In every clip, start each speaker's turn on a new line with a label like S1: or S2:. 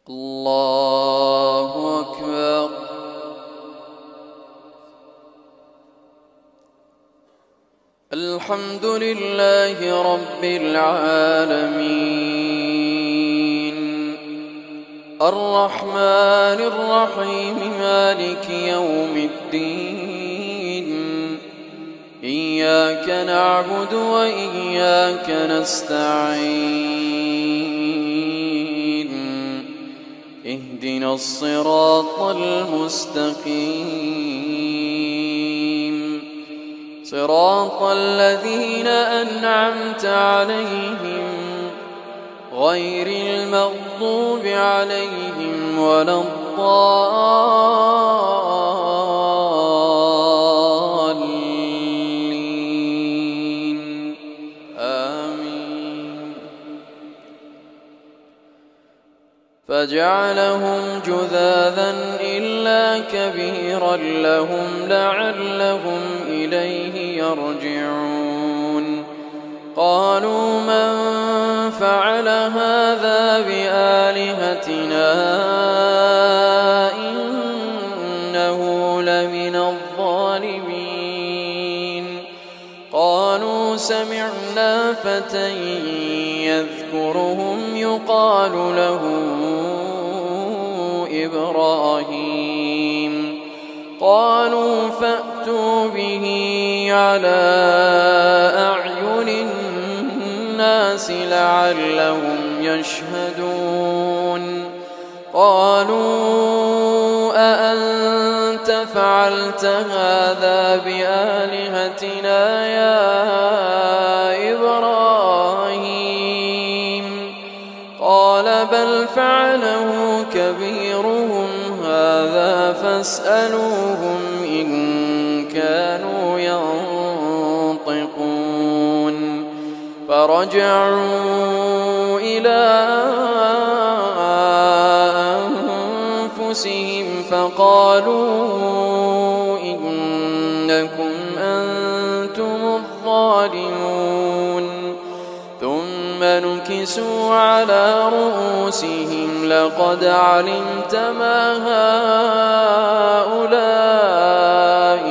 S1: الله أكبر. الحمد لله رب العالمين الرحمن الرحيم مالك يوم الدين إياك نعبد وإياك نستعين اهدنا الصراط المستقيم صراط الذين أنعمت عليهم غير المغضوب عليهم ولا الضالين آمين. فجعلهم جذاذا إلا كبيرا لهم لعلهم إليه يرجعون. قالوا من فعل هذا بآلهتنا إنه لمن الظالمين. قالوا سمعنا فتى يذكرهم يقال له إبراهيم. قالوا فأتوا به على أعين الناس لعلهم يشهدون. قالوا أأنت فعلت هذا بآلهتنا يا إبراهيم؟ قال بل فعله كبيرهم هذا فاسألوهم إن كانوا ينطقون. فرجعوا إلى أنفسهم فقالوا إنكم أنتم الظالمون. ثم نكسوا على رؤوسهم لقد علمت ما هؤلاء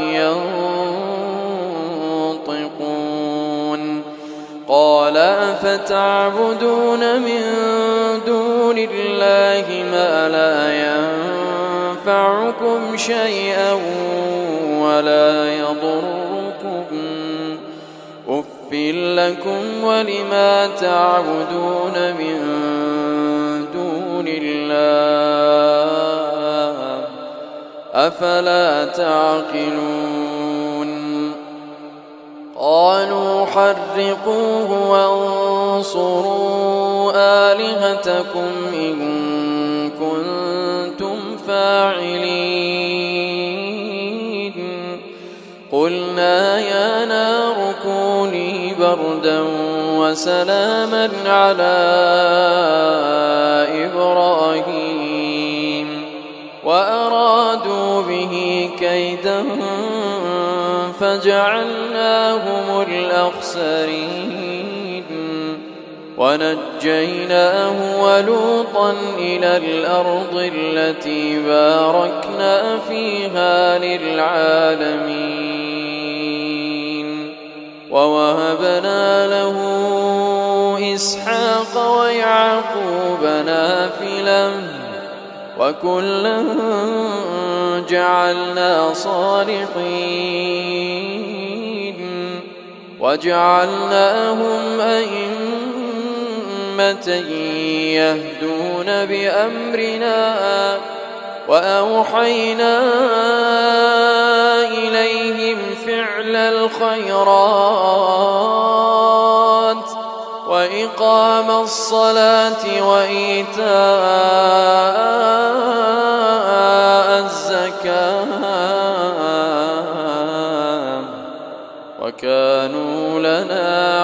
S1: ينطقون. قال أفتعبدون من دون الله ما لا ينفعكم شيئا ولا يضركم أف لكم ولما تعبدون من دون الله أفلا تعقلون. قالوا حرقوه وانصروا آلهتكم إن كنتم فاعلين. قلنا يا نار كوني بردا وسلاما على إبراهيم وأرادوا به كيدا فجعلناهم الأخسرين. ونجيناه ولوطا إلى الأرض التي باركنا فيها للعالمين. ووهبنا له إسحاق ويعقوب نافلة وكلا جعلنا صالحين وجعلناهم أئمة يهدون بأمرنا وأوحينا إليهم فعل الخيرات وإقام الصلاة وإيتاء الزكاة وكانوا لنا